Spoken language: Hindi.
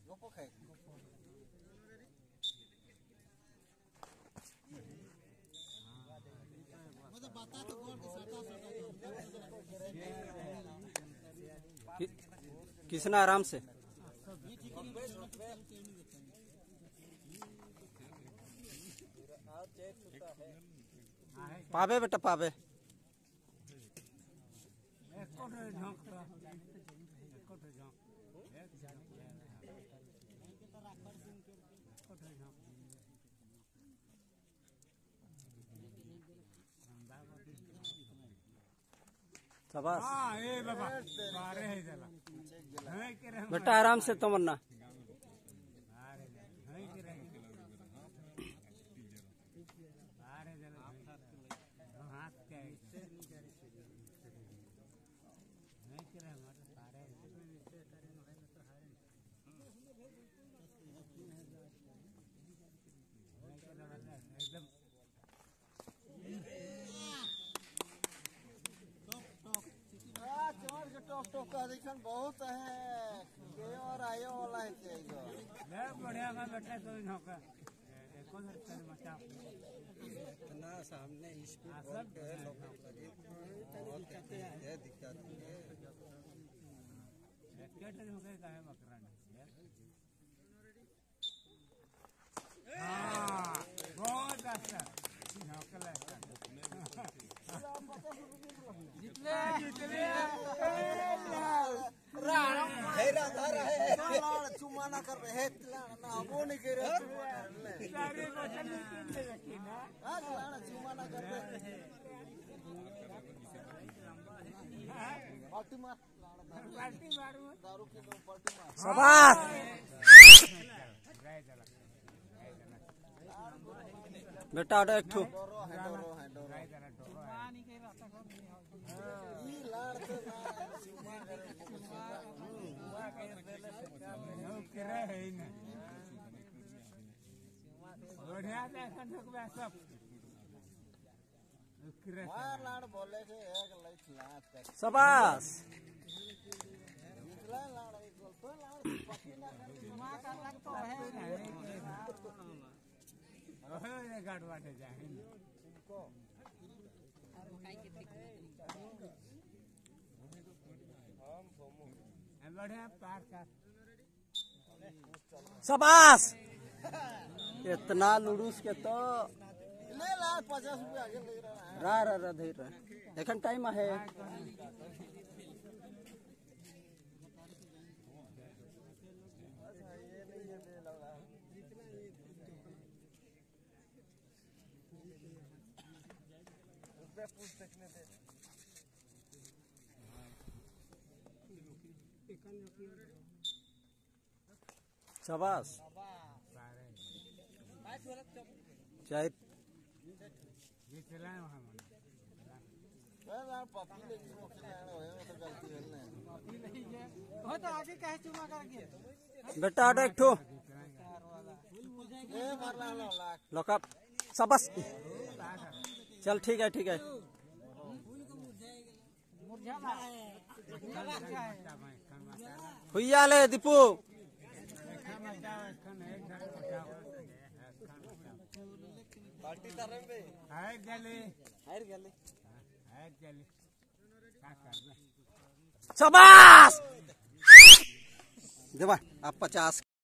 किसना आराम से पावे बेटा पावे शाबाश बेटा आराम से तमन्ना बहुत है और आयो वाला है बढ़िया का बेटा तो नौका इतना सामने बहुत अच्छा चुमाना कर रहे वो नहीं कर रहे चुमाना कर रहे पार्टी मारू दारू की पार्टी मार शाबाश बेटा ऑर्डर एक ठो शाबाश शाबाश इतना लुडूस के तो 50 रुपया आगे ले रहा है रा धीर एखन टाइम है शाबाश चाहे बेटा ऑर्डर एक ठो लॉकअप शाबाश चल ठीक है हुईया ले दीपू शाबाश देवा आप 50